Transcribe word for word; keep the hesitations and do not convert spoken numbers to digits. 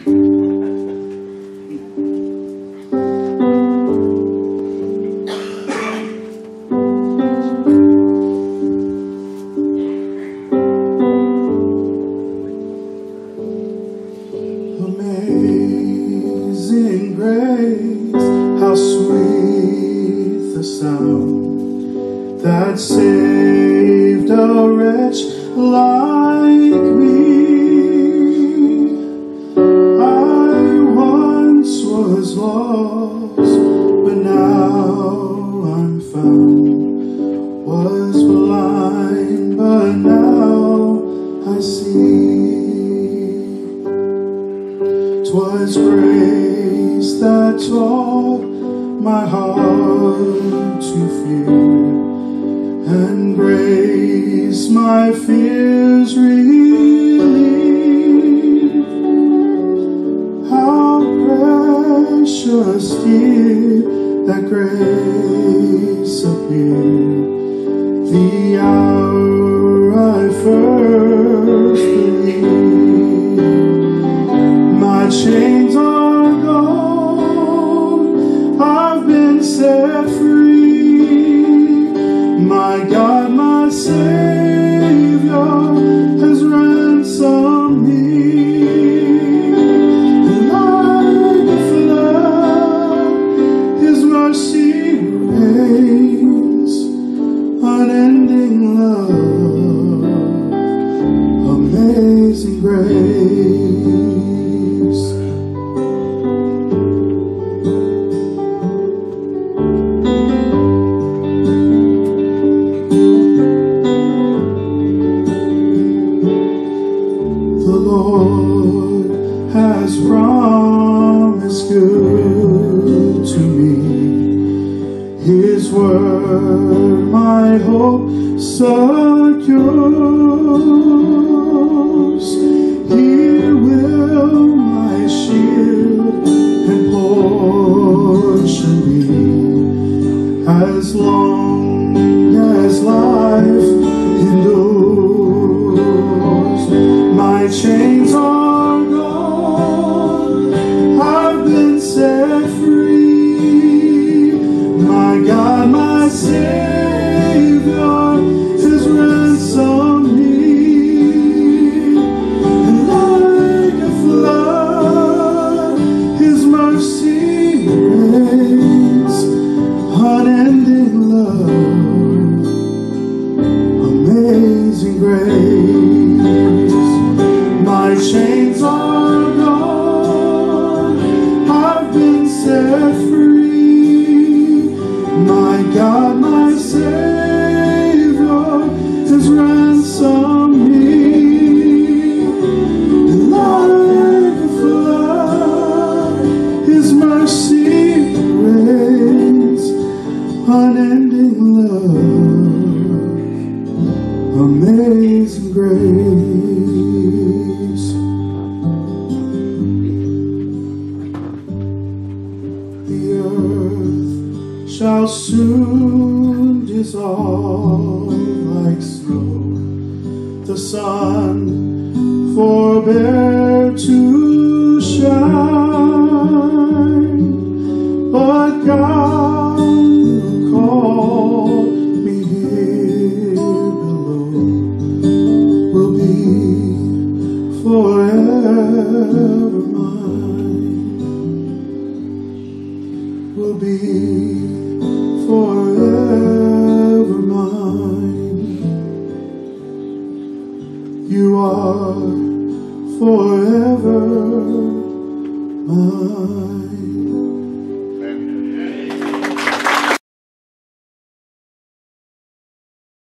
Amazing grace, how sweet the sound that saved a wretch like me. I once was lost, but now I'm found. Was blind, but now I see. 'Twas grace that taught my heart to fear, and grace my fears relieved. How precious did that grace appear, the hour I first believed. My chains are gone, I've been set free. My God, my Savior has ransomed me. And like a flood, His mercy reigns, unending love, amazing grace. The Lord has promised good to me. His word my hope secures. He will my shield and portion be, as long as life endures. My chains are gone, I've been set free. My God, my Savior has ransomed me. And like a flood, His mercy reigns, unending love, amazing grace. My chains are gone, I've been set free. My God, my Savior has ransomed me. And like a flood, His mercy reigns, unending love, amazing grace. The earth shall soon dissolve like snow. The sun forbear to shine, but God will call me here below, will be forever mine, will be forever mine. You are forever mine.